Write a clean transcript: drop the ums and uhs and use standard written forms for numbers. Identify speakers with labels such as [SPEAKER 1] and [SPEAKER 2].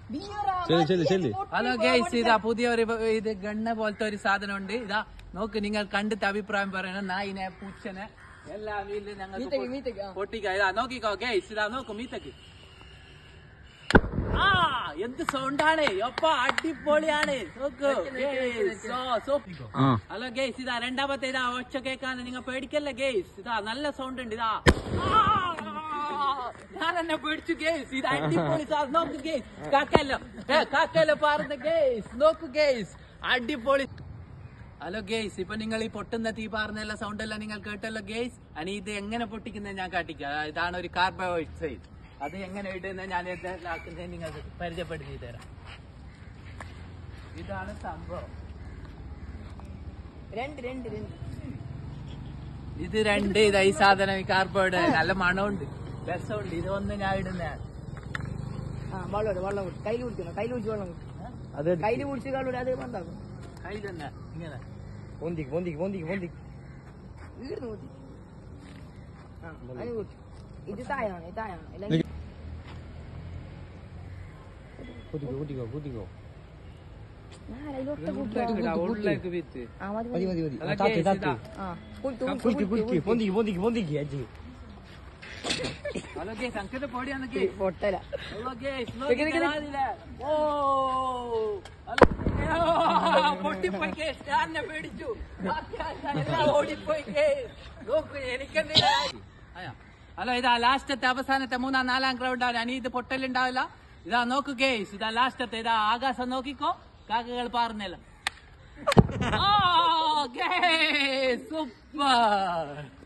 [SPEAKER 1] Hello guys, ഇതാ പുതിയ ഒരു ഇത് ഗണ്ണ പോലത്തെ ഒരു സാധനം ഉണ്ട്. ഇതാ നോക്ക്, നിങ്ങൾ കണ്ടിട്ട് അഭിപ്രായം പറയണം. നായിനെ പൂച്ചനെ എല്ലാ വീട്ടിലും ഞങ്ങൾ പൊട്ടിക്ക. ഇതാ നോക്കിക്കോ ഗൈസ്, ഇതാ നോക്കൂ മീത്തക്ക്. ആ എന്ത് സൗണ്ടാണ് ഒപ്പ, അടിപൊളിയാണ്. നോക്കൂ. ഹലോ ഗൈസ്, ഇതാ രണ്ടാമത്തെ ഇതാ ഒച്ച കേൾക്കാൻ നിങ്ങൾ പേടിക്കല്ലേ ഗൈസ്. ഇതാ നല്ല സൗണ്ട് ഉണ്ട്. ഇതാ ഞാൻ എന്നെ പേടിച്ചു ഗേസ്. ഇത് അടിപൊളി സാധനം. നോക്ക് ഗേസ്, കാക്കല്ലോ പാറുന്ന ഗേസ്. നോക്കു ഗേസ്, അടിപൊളി. ഹലോ ഗേസ്, ഇപ്പൊ നിങ്ങൾ ഈ പൊട്ടുന്ന തീ പാറുന്ന എല്ലാ സൗണ്ട് എല്ലാം നിങ്ങൾ കേട്ടല്ലോ ഗേസ്. അനി ഇത് എങ്ങനെ പൊട്ടിക്കുന്നത് ഞാൻ കാട്ടിക്കാം. ഇതാണ് ഒരു കാർബോഹൈഡ്രേറ്റ്. അത് എങ്ങനെ ഇടുന്നത് ഞാൻ ആക്കുന്നത് നിങ്ങൾക്ക് പരിചയപ്പെടുത്തി തരാം. ഇതാണ് സംഭവം. ഇത് രണ്ട് ഇതാ ഈ സാധനം, ഈ കാർബോഹൈഡ്രേറ്റ്. നല്ല മണമുണ്ട്, രസമുണ്ട്. ഇതൊന്നും ഞാൻ ഇടുന്ന
[SPEAKER 2] വെള്ളം കയ്യിൽ കുടിക്കണം. കയ്യിൽ കുടിച്ച് വെള്ളം അത് കയ്യിൽ കുടിച്ച് കളൂടെ. അത് ബന്ധാക്കും.
[SPEAKER 1] കൈ തന്നെ ഇങ്ങനെ
[SPEAKER 2] പൊന്തിക്ക് പൊന്തിക്ക് പൊന്തിക്ക് പൊന്തിക്ക് വീടുന്ന് പൊന്തി. ഇത് തായാണ്, തായാണ്. പൊട്ടല
[SPEAKER 1] പൊട്ടിപ്പോയി കേസ്. ഞാൻ പേടിച്ചു, ഓടിപ്പോയി കേസ്. നോക്കൂ എനിക്കെന്താ. ഹലോ, ഇതാ ലാസ്റ്റത്തെ അവസാനത്തെ 3-4 റൗണ്ടാണ്. അനി ഇത് പൊട്ടലുണ്ടാവില്ല. ഇതാ നോക്കൂ കേസ്, ഇതാ ലാസ്റ്റത്തെ. ഇതാ ആകാശം നോക്കിക്കോ, കാക്കകൾ പാറുന്നല്ല. സൂപ്പർ.